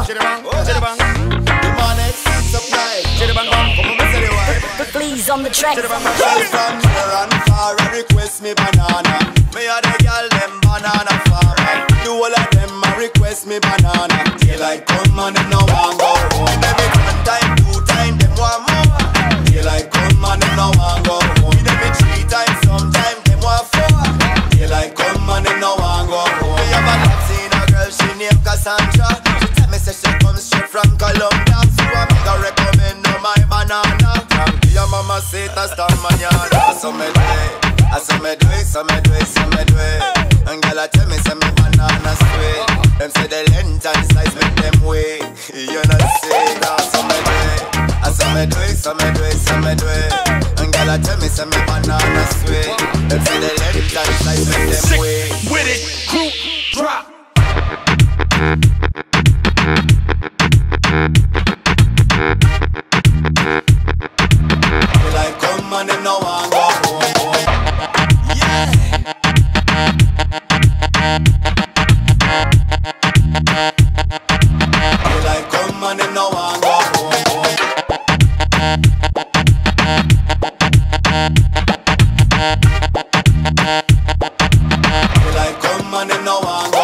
The man is supply. Please on the track. From near and far, I request me banana. Me a the girl them banana farmer. The whole of them a request me banana. Daylight come and them no want go home. Every one time, 2 times, them want more. Daylight come and them no want go home. Every 3 times, sometime them want 4. Daylight come and them no want go home. Me have a love seen a girl, she named Cassandra. She tell me say she comes straight from Colombia. So I make her recommend no my banana. Your mama say it hasta mañana. So me do it, so me do it, so me do it, so me do it. And girl a tell me say me banana sweet. Them say the length and size make them wait. You know say that. So me do it, so me do it, so me do it, so me do it. And girl a tell me say me banana sweet. Them say the length and size make them wait. With it, group drop. Like come and them no want go home. Yeah. Like come and them no want go home. Like come and them no want go